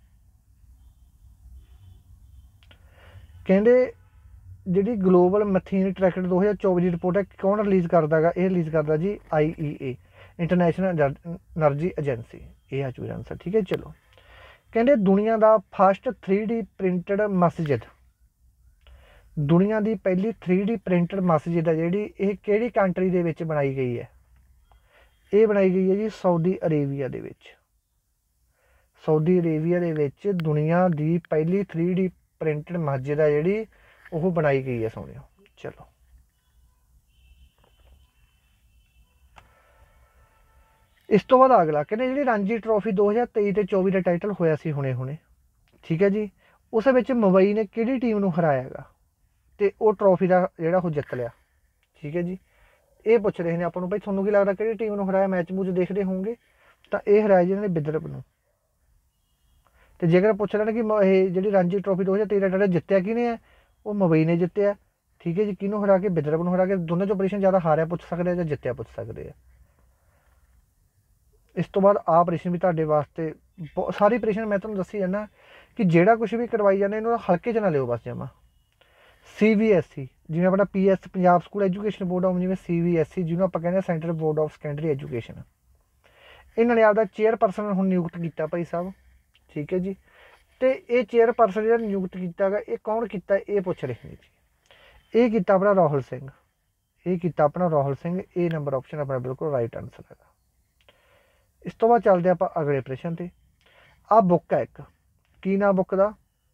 ਕਹਿੰਦੇ ਜਿਹੜੀ ਗਲੋਬਲ ਮਥੀਨ ਟਰੈਕਰ ਦੋ ਹਜ਼ਾਰ ਚੌਵੀ ਦੀ ਰਿਪੋਰਟ ਹੈ ਕੌਣ ਰਿਲੀਜ਼ ਕਰਦਾ ਹੈਗਾ? ਇਹ ਰਿਲੀਜ਼ ਕਰਦਾ ਜੀ I E A, international energy agency. ਇਹ ਆ ਚੂਜ਼ ਆਨਸਰ, ਠੀਕ ਹੈ। ਚਲੋ ਕਹਿੰਦੇ ਦੁਨੀਆ ਦਾ ਫਸਟ ਥ੍ਰੀ ਡੀ ਪ੍ਰਿੰਟਡ ਮਸਜਿਦ, ਦੁਨੀਆ ਦੀ ਪਹਿਲੀ ਥ੍ਰੀ ਡੀ ਪ੍ਰਿੰਟਡ ਮਸਜਿਦ ਹੈ ਜਿਹੜੀ, ਇਹ ਕਿਹੜੀ ਕੰਟਰੀ ਦੇ ਵਿੱਚ ਬਣਾਈ ਗਈ ਹੈ? ਇਹ ਬਣਾਈ ਗਈ ਹੈ ਜੀ ਸਾਊਦੀ ਅਰੇਬੀਆ ਦੇ ਵਿੱਚ। ਸਾਊਦੀ ਅਰੇਬੀਆ ਦੇ ਵਿੱਚ ਦੁਨੀਆ ਦੀ ਪਹਿਲੀ ਥ੍ਰੀ ਡੀ ਪ੍ਰਿੰਟਡ ਮਸਜਿਦ ਹੈ ਜਿਹੜੀ ਉਹ ਬਣਾਈ ਗਈ ਹੈ ਸੋਹਣਿਓ। ਚਲੋ ਇਸ ਤੋਂ ਬਾਅਦ ਅਗਲਾ ਕਹਿੰਦੇ ਜਿਹੜੀ ਰਾਂਝੀ ਟਰੋਫੀ ਦੋ ਹਜ਼ਾਰ ਤੇਈ ਤੇ ਚੌਵੀ ਦਾ ਟਾਈਟਲ ਹੋਇਆ ਸੀ ਹੁਣੇ ਹੁਣੇ, ਠੀਕ ਹੈ ਜੀ, ਉਸ ਵਿੱਚ ਮੁੰਬਈ ਨੇ ਕਿਹੜੀ ਟੀਮ ਨੂੰ ਹਰਾਇਆ ਹੈਗਾ ਅਤੇ ਉਹ ਟਰੋਫੀ ਦਾ ਜਿਹੜਾ ਉਹ ਜਿੱਤ ਲਿਆ, ਠੀਕ ਹੈ ਜੀ। ਇਹ ਪੁੱਛ ਰਹੇ ਨੇ ਆਪਾਂ ਨੂੰ ਭਾਈ ਤੁਹਾਨੂੰ ਕੀ ਲੱਗਦਾ ਕਿਹੜੀ ਟੀਮ ਨੂੰ ਹਰਾਇਆ? ਮੈਚ ਮੂਚ ਦੇਖਦੇ ਹੋਣਗੇ ਤਾਂ ਇਹ ਹਰਾਇਆ ਜਿਹਨਾਂ ਨੇ ਵਿਦਰਭ ਨੂੰ। ਅਤੇ ਜੇਕਰ ਪੁੱਛ ਲੈਣ ਕਿ ਇਹ ਜਿਹੜੀ ਰਾਂਝੀ ਟਰੋਫੀ ਦੋ ਹਜ਼ਾਰ ਤੇਈ ਦਾ ਟਾਈਟਲ ਜਿੱਤਿਆ ਕਿਹਨੇ ਹੈ? ਉਹ ਮੁੰਬਈ ਨੇ ਜਿੱਤਿਆ, ਠੀਕ ਹੈ ਜੀ। ਕਿਹਨੂੰ ਹਰਾ ਕੇ? ਵਿਦਰਭ ਨੂੰ ਹਰਾ ਕੇ। ਦੋਨਾਂ 'ਚੋਂ ਆਪਰੇਸ਼ਨ ਜ਼ਿਆਦਾ ਹਾਰਿਆ ਪੁੱਛ ਸਕਦੇ ਆ ਜਾਂ ਜਿੱਤਿਆ ਪੁੱਛ ਸਕਦੇ ਆ। ਇਸ ਤੋਂ ਬਾਅਦ ਆਹ ਆਪਰੇਸ਼ਨ ਵੀ ਤੁਹਾਡੇ ਵਾਸਤੇ ਬਹੁਤ ਸਾਰੀ ਆਪਰੇਸ਼ਨ ਮੈਂ ਤੁਹਾਨੂੰ ਦੱਸੀ ਜਾਂਦਾ ਕਿ ਜਿਹੜਾ ਕੁਛ ਵੀ ਕਰਵਾਈ ਜਾਂਦੇ ਇਹਨਾਂ ਦਾ ਹਲਕੇ 'ਚ ਨਾ ਲਿਓ ਬਸ ਜਮਾ। ਸੀ ਬੀ ਐਸ ਈ ਜਿਵੇਂ ਆਪਣਾ P S Punjab school education board of, ਜਿਵੇਂ ਸੀ ਬੀ ਐਸ ਈ ਜਿਹਨੂੰ ਆਪਾਂ ਕਹਿੰਦੇ central board of secondary education, ਇਹਨਾਂ ਨੇ ਆਪਦਾ ਚੇਅਰਪਰਸਨ ਹੁਣ ਨਿਯੁਕਤ ਕੀਤਾ ਭਾਈ ਸਾਹਿਬ, ਠੀਕ ਹੈ ਜੀ। ਤੇ ਇਹ ਚੇਅਰਪਰਸਨ ਜਿਹੜਾ ਨਿਯੁਕਤ ਕੀਤਾ ਗਾ, ਇਹ ਕੌਣ ਕੀਤਾ ਇਹ ਪੁੱਛ ਰਹੇ ਨੇ ਜੀ। ਇਹ ਕੀਤਾ ਆਪਣਾ ਰਾਹੁਲ ਸਿੰਘ, ਇਹ ਕੀਤਾ ਆਪਣਾ ਰਾਹੁਲ ਸਿੰਘ। ਇਹ ਨੰਬਰ ਆਪਸ਼ਨ ਆਪਣਾ ਬਿਲਕੁਲ ਰਾਈਟ ਆਨਸਰ ਹੈਗਾ। ਇਸ ਤੋਂ ਬਾਅਦ ਚੱਲਦੇ ਆਪਾਂ ਅਗਲੇ ਪ੍ਰਸ਼ਨ ਤੇ। ਆਹ ਬੁੱਕ ਹੈ ਇੱਕ, ਕੀ ਨਾਮ ਬੁੱਕ ਦਾ?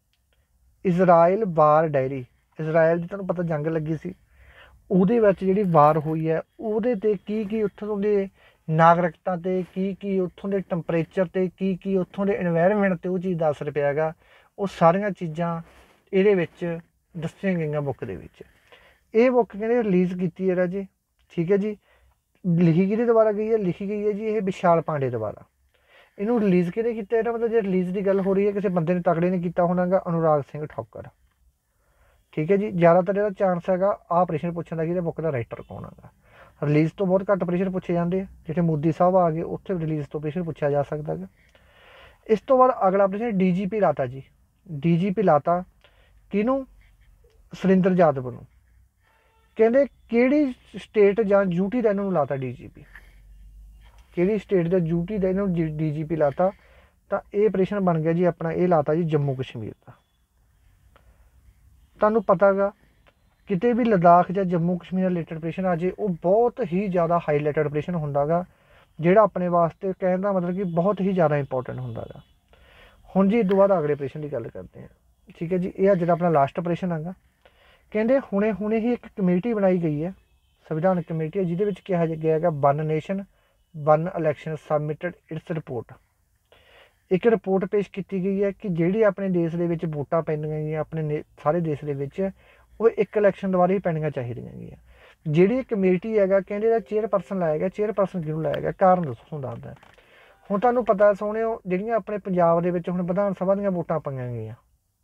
Israel war diary. ਇਜ਼ਰਾਈਲ ਦੀ ਤੁਹਾਨੂੰ ਪਤਾ ਜੰਗ ਲੱਗੀ ਸੀ, ਉਹਦੇ ਵਿੱਚ ਜਿਹੜੀ ਵਾਰ ਹੋਈ ਹੈ ਉਹਦੇ ਤੇ ਕੀ ਕੀ ਉੱਥੋਂ ਦੇ ਨਾਗਰਿਕਤਾ ਤੇ ਕੀ ਕੀ ਉੱਥੋਂ ਦੇ ਟੈਂਪਰੇਚਰ ਤੇ ਕੀ ਕੀ ਉੱਥੋਂ ਦੇ ਇਨਵਾਇਰਮੈਂਟ ਤੇ ਉਹ ਚੀਜ਼ ਦੱਸ ਰਿਹਾ ਹੈਗਾ। ਉਹ ਸਾਰੀਆਂ ਚੀਜ਼ਾਂ ਇਹਦੇ ਵਿੱਚ ਦੱਸੀਆਂ ਗਈਆਂ ਬੁੱਕ ਦੇ ਵਿੱਚ। ਇਹ ਬੁੱਕ ਕਹਿੰਦੇ ਰਿਲੀਜ਼ ਕੀਤੀ ਹੈ ਰਾਜੇ, ਠੀਕ ਹੈ ਜੀ। ਲਿਖੀ ਕਿਹਦੇ ਦੁਆਰਾ ਗਈ ਹੈ? ਲਿਖੀ ਗਈ ਹੈ ਜੀ ਇਹ ਵਿਸ਼ਾਲ ਪਾਂਡੇ ਦੁਆਰਾ। ਇਹਨੂੰ ਰਿਲੀਜ਼ ਕਿਹਨੇ ਕੀਤਾ? ਇਹਦਾ ਮਤਲਬ ਜੇ ਰਿਲੀਜ਼ ਦੀ ਗੱਲ ਹੋ ਰਹੀ ਹੈ ਕਿਸੇ ਬੰਦੇ ਨੇ ਤਕੜੇ ਨੇ ਕੀਤਾ ਹੋਣਾ ਗਾ, ਅਨੁਰਾਗ ਸਿੰਘ ਠਾਕੁਰ, ਠੀਕ ਹੈ ਜੀ। ਜ਼ਿਆਦਾਤਰ ਇਹਦਾ ਚਾਂਸ ਹੈਗਾ ਆਹ ਪ੍ਰਸ਼ਨ ਪੁੱਛਣ ਦਾ ਕਿ ਇਹਦੇ ਬੁੱਕ ਦਾ ਰਾਈਟਰ ਕੌਣ ਹੈਗਾ। ਰਿਲੀਜ਼ ਤੋਂ ਬਹੁਤ ਘੱਟ ਪ੍ਰਸ਼ਨ ਪੁੱਛੇ ਜਾਂਦੇ ਆ, ਜਿੱਥੇ ਮੋਦੀ ਸਾਹਿਬ ਆ ਗਏ ਉੱਥੇ ਰਿਲੀਜ਼ ਤੋਂ ਪ੍ਰਸ਼ਨ ਪੁੱਛਿਆ ਜਾ ਸਕਦਾ ਹੈਗਾ। ਇਸ ਤੋਂ ਬਾਅਦ ਅਗਲਾ ਪ੍ਰਸ਼ਨ ਡੀ ਜੀ ਪੀ ਲਾਤਾ ਜੀ। ਡੀ ਜੀ ਪੀ ਲਾਤਾ ਕਿਹਨੂੰ? ਸੁਰਿੰਦਰ ਯਾਦਵ ਨੂੰ। ਕਹਿੰਦੇ ਕਿਹੜੀ ਸਟੇਟ ਜਾਂ ਯੂਟੀ ਦਾ ਇਹਨਾਂ ਨੂੰ ਲਾਤਾ ਡੀ ਜੀ ਪੀ? ਕਿਹੜੀ ਸਟੇਟ ਦਾ ਯੂਟੀ ਦਾ ਇਹਨਾਂ ਨੂੰ ਡੀ ਜੀ ਪੀ ਲਾਤਾ? ਤਾਂ ਇਹ ਪ੍ਰਸ਼ਨ ਬਣ ਗਿਆ ਜੀ ਆਪਣਾ, ਇਹ ਲਾਤਾ ਜੀ ਜੰਮੂ ਕਸ਼ਮੀਰ ਦਾ। ਤੁਹਾਨੂੰ ਪਤਾ ਗਾ ਕਿਤੇ ਵੀ ਲਦਾਖ ਜਾਂ ਜੰਮੂ ਕਸ਼ਮੀਰ ਰਿਲੇਟਡ ਪ੍ਰਸ਼ਨ ਆ ਜੇ, ਉਹ ਬਹੁਤ ਹੀ ਜ਼ਿਆਦਾ ਹਾਈਲਾਈਟਡ ਪ੍ਰਸ਼ਨ ਹੁੰਦਾ ਗਾ, ਜਿਹੜਾ ਆਪਣੇ ਵਾਸਤੇ ਕਹਿਣ ਦਾ ਮਤਲਬ ਕਿ ਬਹੁਤ ਹੀ ਜ਼ਿਆਦਾ ਇੰਪੋਰਟੈਂਟ ਹੁੰਦਾ ਗਾ। ਹੁਣ ਜੀ ਇਸ ਤੋਂ ਬਾਅਦ ਅਗਲੇ ਪ੍ਰਸ਼ਨ ਦੀ ਗੱਲ ਕਰਦੇ ਹਾਂ, ਠੀਕ ਹੈ ਜੀ। ਇਹ ਆ ਜਿਹੜਾ ਆਪਣਾ ਲਾਸਟ ਪ੍ਰਸ਼ਨ ਹੈਗਾ। ਕਹਿੰਦੇ ਹੁਣੇ ਹੁਣੇ ਹੀ ਇੱਕ ਕਮੇਟੀ ਬਣਾਈ ਗਈ ਹੈ, ਸੰਵਿਧਾਨ ਕਮੇਟੀ ਹੈ, ਜਿਹਦੇ ਵਿੱਚ ਕਿਹਾ ਗਿਆ ਹੈਗਾ one nation one election submitted its report. ਇੱਕ ਰਿਪੋਰਟ ਪੇਸ਼ ਕੀਤੀ ਗਈ ਹੈ ਕਿ ਜਿਹੜੀ ਆਪਣੇ ਦੇਸ਼ ਦੇ ਵਿੱਚ ਵੋਟਾਂ ਪੈਂਦੀਆਂ ਗਈਆਂ ਆਪਣੇ ਨੇ ਸਾਰੇ ਦੇਸ਼ ਦੇ ਵਿੱਚ, ਉਹ ਇੱਕ ਇਲੈਕਸ਼ਨ ਦੁਆਰਾ ਹੀ ਪੈਣੀਆਂ ਚਾਹੀਦੀਆਂ ਗਈਆਂ। ਜਿਹੜੀ ਕਮੇਟੀ ਹੈਗਾ ਕਹਿੰਦੇ ਦਾ ਚੇਅਰਪਰਸਨ ਲਾਇਆ ਗਿਆ। ਚੇਅਰਪਰਸਨ ਕਿਹਨੂੰ ਲਾਇਆ ਗਿਆ? ਕਾਰਨ ਦੱਸੋ ਤੁਹਾਨੂੰ ਦੱਸਦਾ। ਹੁਣ ਤੁਹਾਨੂੰ ਪਤਾ ਸੋਹਣਿਓ, ਜਿਹੜੀਆਂ ਆਪਣੇ ਪੰਜਾਬ ਦੇ ਵਿੱਚ ਹੁਣ ਵਿਧਾਨ ਸਭਾ ਦੀਆਂ ਵੋਟਾਂ ਪਾਈਆਂ ਗਈਆਂ,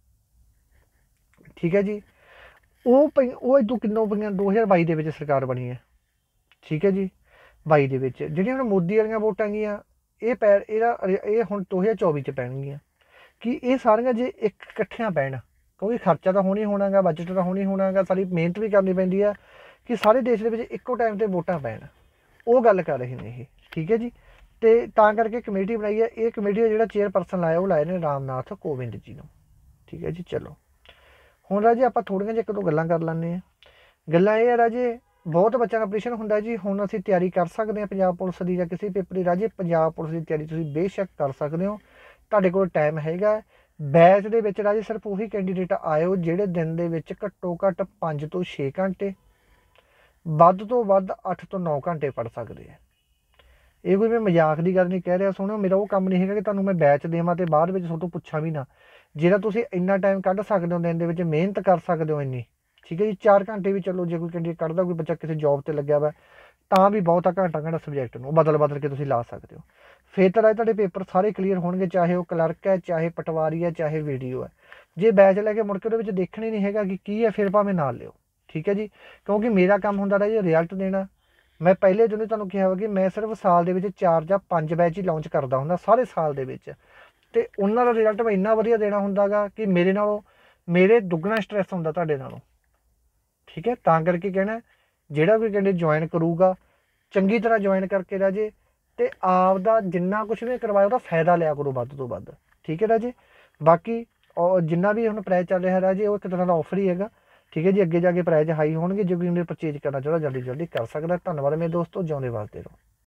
ਠੀਕ ਹੈ ਜੀ, ਉਹ ਪਈ ਉਹ ਇਦੋਂ ਕਿੰਨੋਂ ਪਈਆਂ? ਦੋ ਹਜ਼ਾਰ ਬਾਈ ਦੇ ਵਿੱਚ ਸਰਕਾਰ ਬਣੀ ਹੈ, ਠੀਕ ਹੈ ਜੀ। ਬਾਈ ਦੇ ਵਿੱਚ ਜਿਹੜੀਆਂ ਹੁਣ ਮੋਦੀ ਵਾਲੀਆਂ ਵੋਟਾਂ ਗਈਆਂ, ਇਹ ਪੈ ਇਹਦਾ ਇਹ ਹੁਣ ਦੋ ਹਜ਼ਾਰ ਚੌਵੀ 'ਚ ਪੈਣਗੀਆਂ। ਕਿ ਇਹ ਸਾਰੀਆਂ ਜੇ ਇੱਕ ਇਕੱਠੀਆਂ ਪੈਣ, ਕਿਉਂਕਿ ਖਰਚਾ ਤਾਂ ਹੋਣੀ ਹੋਣਾ ਗਾ, ਬਜਟ ਤਾਂ ਹੋਣੀ ਹੋਣਾ ਗਾ, ਸਾਰੀ ਮਿਹਨਤ ਵੀ ਕਰਨੀ ਪੈਂਦੀ ਆ ਕਿ ਸਾਰੇ ਦੇਸ਼ ਦੇ ਵਿੱਚ ਇੱਕੋ ਟਾਈਮ 'ਤੇ ਵੋਟਾਂ ਪੈਣ, ਉਹ ਗੱਲ ਕਰ ਰਹੇ ਨੇ ਇਹ, ਠੀਕ ਹੈ ਜੀ। ਅਤੇ ਤਾਂ ਕਰਕੇ ਕਮੇਟੀ ਬਣਾਈ ਹੈ। ਇਹ ਕਮੇਟੀ ਦਾ ਜਿਹੜਾ ਚੇਅਰਪਰਸਨ ਲਾਇਆ ਉਹ ਲਾਏ ਨੇ ਰਾਮਨਾਥ ਕੋਵਿੰਦ ਜੀ ਨੂੰ, ਠੀਕ ਹੈ ਜੀ। ਚਲੋ ਹੁਣ ਰਾਜੇ ਆਪਾਂ ਥੋੜ੍ਹੀਆਂ ਜਿਹੀਆਂ ਇੱਕ ਦੋ ਗੱਲਾਂ ਕਰ ਲੈਂਦੇ ਹਾਂ। ਗੱਲਾਂ ਇਹ ਆ ਰਾਜੇ, ਬਹੁਤ ਬੱਚਿਆਂ ਦਾ ਪ੍ਰਸ਼ਨ ਹੁੰਦਾ ਜੀ ਹੁਣ ਅਸੀਂ ਤਿਆਰੀ ਕਰ ਸਕਦੇ ਹਾਂ ਪੰਜਾਬ ਪੁਲਿਸ ਦੀ ਜਾਂ ਕਿਸੇ ਪੇਪਰ ਦੀ। ਰਾਜੇ ਪੰਜਾਬ ਪੁਲਿਸ ਦੀ ਤਿਆਰੀ ਤੁਸੀਂ ਬੇਸ਼ੱਕ ਕਰ ਸਕਦੇ ਹੋ, ਤੁਹਾਡੇ ਕੋਲ ਟਾਈਮ ਹੈਗਾ। ਬੈਚ ਦੇ ਵਿੱਚ ਰਾਜੇ ਸਿਰਫ ਉਹੀ ਕੈਂਡੀਡੇਟ ਆਇਓ ਜਿਹੜੇ ਦਿਨ ਦੇ ਵਿੱਚ ਘੱਟੋ ਘੱਟ ਪੰਜ ਤੋਂ ਛੇ ਘੰਟੇ, ਵੱਧ ਤੋਂ ਵੱਧ ਅੱਠ ਤੋਂ ਨੌ ਘੰਟੇ ਪੜ੍ਹ ਸਕਦੇ ਆ। ਇਹ ਕੋਈ ਮੈਂ ਮਜ਼ਾਕ ਦੀ ਗੱਲ ਨਹੀਂ ਕਹਿ ਰਿਹਾ। ਸੁਣੋ, ਮੇਰਾ ਉਹ ਕੰਮ ਨਹੀਂ ਹੈਗਾ ਕਿ ਤੁਹਾਨੂੰ ਮੈਂ ਬੈਚ ਦੇਵਾਂ ਅਤੇ ਬਾਅਦ ਵਿੱਚ ਤੁਹਾਡੇ ਤੋਂ ਪੁੱਛਾਂ ਵੀ ਨਾ। ਜਿਹੜਾ ਤੁਸੀਂ ਇੰਨਾ ਟਾਈਮ ਕੱਢ ਸਕਦੇ ਹੋ ਦਿਨ ਦੇ ਵਿੱਚ, ਮਿਹਨਤ ਕਰ ਸਕਦੇ ਹੋ ਇੰਨੀ, ਠੀਕ ਹੈ ਜੀ। ਚਾਰ ਘੰਟੇ ਵੀ ਚਲੋ ਜੇ ਕੋਈ ਕੈਂਡੀਡੇਟ ਕੱਢਦਾ, ਕੋਈ ਬੱਚਾ ਕਿਸੇ ਜੋਬ 'ਤੇ ਲੱਗਿਆ ਵਾ ਤਾਂ ਵੀ ਬਹੁਤ ਆ, ਘੰਟਾ ਘੰਟਾ ਸਬਜੈਕਟ ਨੂੰ ਬਦਲ ਬਦਲ ਕੇ ਤੁਸੀਂ ਲਾ ਸਕਦੇ ਹੋ। ਫਿਰ ਤਾਂ ਤੁਹਾਡੇ ਪੇਪਰ ਸਾਰੇ ਕਲੀਅਰ ਹੋਣਗੇ, ਚਾਹੇ ਉਹ ਕਲਰਕ ਹੈ, ਚਾਹੇ ਪਟਵਾਰੀ ਹੈ, ਚਾਹੇ ਵੀਡੀਓ ਹੈ। ਜੇ ਬੈਚ ਲੈ ਕੇ ਮੁੜ ਕੇ ਉਹਦੇ ਵਿੱਚ ਦੇਖਣਾ ਹੀ ਨਹੀਂ ਹੈਗਾ ਕਿ ਕੀ ਹੈ, ਫਿਰ ਭਾਵੇਂ ਨਾਲ ਲਿਓ, ਠੀਕ ਹੈ ਜੀ। ਕਿਉਂਕਿ ਮੇਰਾ ਕੰਮ ਹੁੰਦਾ ਰਿਹਾ ਜੀ ਰਿਜ਼ਲਟ ਦੇਣਾ। ਮੈਂ ਪਹਿਲੇ ਜਦੋਂ ਤੁਹਾਨੂੰ ਕਿਹਾ ਵਾ ਕਿ ਮੈਂ ਸਿਰਫ ਸਾਲ ਦੇ ਵਿੱਚ ਚਾਰ ਜਾਂ ਪੰਜ ਬੈਚ ਹੀ ਲਾਂਚ ਕਰਦਾ ਹੁੰਦਾ ਸਾਰੇ ਸਾਲ ਦੇ ਵਿੱਚ, ਅਤੇ ਉਹਨਾਂ ਦਾ ਰਿਜ਼ਲਟ ਮੈਂ ਇੰਨਾ ਵਧੀਆ ਦੇਣਾ ਹੁੰਦਾ ਗਾ ਕਿ ਮੇਰੇ ਨਾਲੋਂ ਮੇਰੇ ਦੁੱਗਣਾ ਸਟਰੈਸ ਹੁੰਦਾ ਤੁਹਾਡੇ ਨਾਲੋਂ, ਠੀਕ ਹੈ। ਤਾਂ ਕਰਕੇ ਕਹਿਣਾ ਜਿਹੜਾ ਕੋਈ ਕਹਿੰਦੇ ਜੁਆਇਨ ਕਰੂਗਾ ਚੰਗੀ ਤਰ੍ਹਾਂ ਜੁਆਇਨ ਕਰਕੇ ਰਾਜੇ, ਅਤੇ ਆਪ ਦਾ ਜਿੰਨਾ ਕੁਛ ਵੀ ਕਰਵਾਇਆ ਉਹਦਾ ਫਾਇਦਾ ਲਿਆ ਕਰੋ ਵੱਧ ਤੋਂ ਵੱਧ, ਠੀਕ ਹੈ ਰਾਜੇ। ਬਾਕੀ ਜਿੰਨਾ ਵੀ ਹੁਣ ਪ੍ਰਾਈਜ਼ ਚੱਲ ਰਿਹਾ ਰਾਜੇ ਉਹ ਇੱਕ ਤਰ੍ਹਾਂ ਦਾ ਆਫਰ ਹੀ ਹੈਗਾ, ਠੀਕ ਹੈ ਜੀ। ਅੱਗੇ ਜਾ ਕੇ ਪ੍ਰਾਈਜ਼ ਹਾਈ ਹੋਣਗੇ, ਜੇ ਕੋਈ ਉਹਨੇ ਪਰਚੇਜ ਕਰਨਾ ਚਾਹੁੰਦਾ ਜਲਦੀ ਜਲਦੀ ਕਰ ਸਕਦਾ। ਧੰਨਵਾਦ ਮੇਰੇ ਦੋਸਤੋ, ਜਿਉਂਦੇ ਵਾਸਤੇ ਰਹੋ।